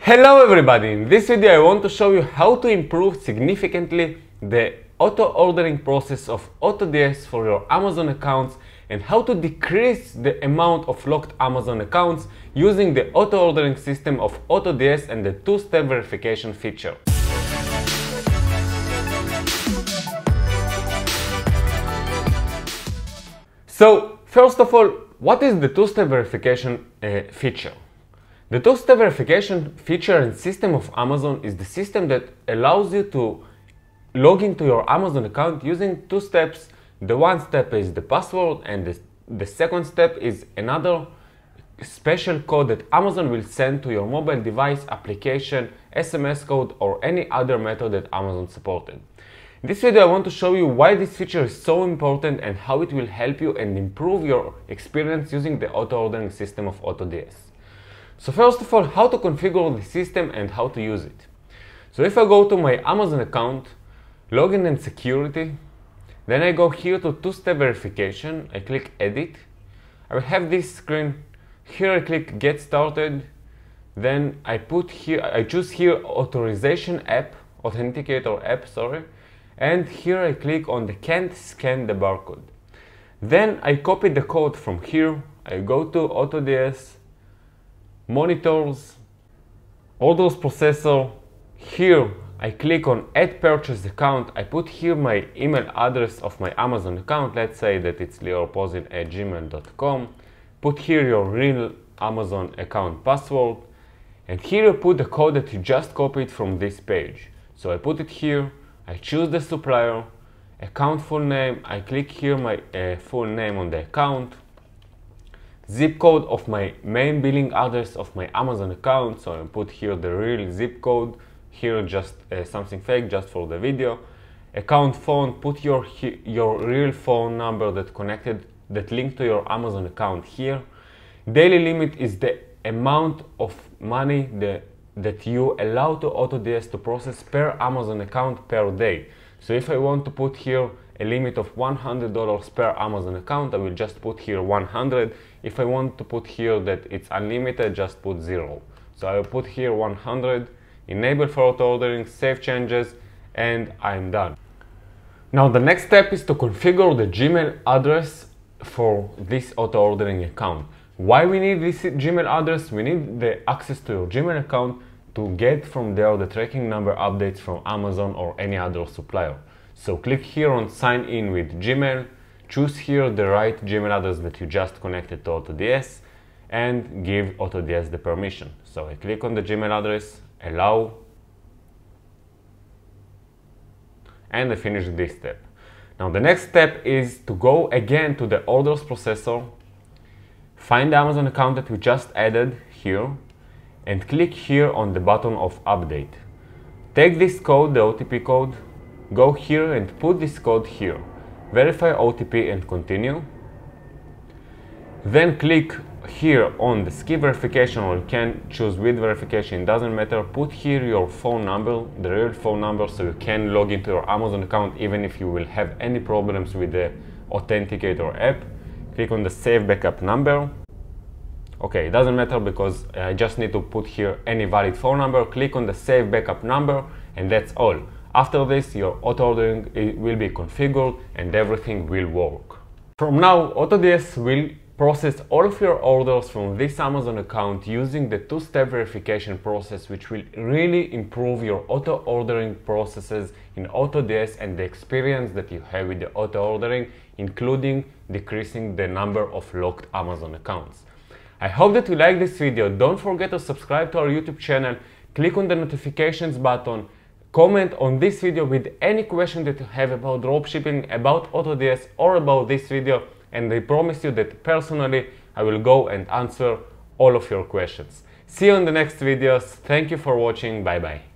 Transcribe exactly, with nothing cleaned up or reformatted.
Hello everybody! In this video I want to show you how to improve significantly the auto ordering process of AutoDS for your Amazon accounts and how to decrease the amount of locked Amazon accounts using the auto ordering system of AutoDS and the two-step verification feature. So first of all, what is the two-step verification uh, feature? The two-step verification feature and system of Amazon is the system that allows you to log into your Amazon account using two steps. The one step is the password, and the, the second step is another special code that Amazon will send to your mobile device, application, S M S code, or any other method that Amazon supported. In this video I want to show you why this feature is so important and how it will help you and improve your experience using the auto ordering system of AutoDS. So first of all, how to configure the system and how to use it. So if I go to my Amazon account, login and security, then I go here to two-step verification, I click edit, I will have this screen. Here I click get started, then I put here, I choose here authorization app, authenticator app, sorry, and here I click on the can't scan the barcode. Then I copy the code from here, I go to AutoDS, monitors, orders processor. Here I click on add purchase account. I put here my email address of my Amazon account. Let's say that it's liorpozin at gmail dot com. Put here your real Amazon account password, and here you put the code that you just copied from this page. So I put it here, I choose the supplier, account full name, I click here my uh, full name on the account, zip code of my main billing address of my Amazon account, so I put here the real zip code, here just uh, something fake just for the video. Account phone, put your your real phone number that connected, that linked to your Amazon account here. Daily limit is the amount of money the, that you allow to AutoDS to process per Amazon account per day. So if I want to put here a limit of one hundred dollars per Amazon account, I will just put here one hundred. If I want to put here that it's unlimited, just put zero. So I will put here one hundred, enable for auto ordering, save changes, and I'm done. Now the next step is to configure the Gmail address for this auto ordering account. Why we need this Gmail address? We need the access to your Gmail account to get from there the tracking number updates from Amazon or any other supplier. So click here on sign in with Gmail, choose here the right Gmail address that you just connected to AutoDS, and give AutoDS the permission. So I click on the Gmail address, allow, and I finish this step. Now the next step is to go again to the orders processor, find the Amazon account that we just added here, and click here on the button of update. Take this code, the O T P code, go here and put this code here. Verify O T P and continue. Then click here on the skip verification, or you can choose with verification, it doesn't matter. Put here your phone number, the real phone number, so you can log into your Amazon account even if you will have any problems with the Authenticator app. Click on the save backup number. Okay, it doesn't matter because I just need to put here any valid phone number. Click on the save backup number, and that's all. After this, your auto ordering will be configured and everything will work. From now, AutoDS will process all of your orders from this Amazon account using the two-step verification process, which will really improve your auto ordering processes in AutoDS and the experience that you have with the auto ordering, including decreasing the number of locked Amazon accounts. I hope that you like this video. Don't forget to subscribe to our YouTube channel, click on the notifications button, comment on this video with any question that you have about dropshipping, about AutoDS, or about this video, and I promise you that personally I will go and answer all of your questions. See you in the next videos. Thank you for watching. Bye bye.